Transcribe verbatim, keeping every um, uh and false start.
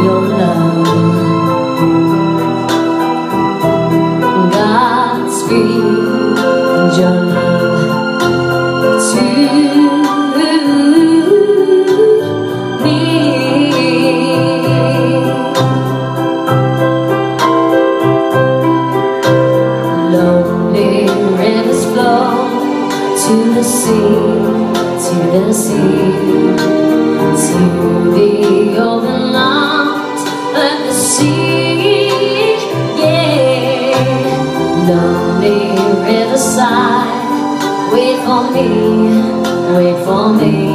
your love. Godspeed your love to me. Lonely rivers flow to the sea, to the sea, to the open arms of the sea. Yeah, lonely riverside, wait for me, wait for me.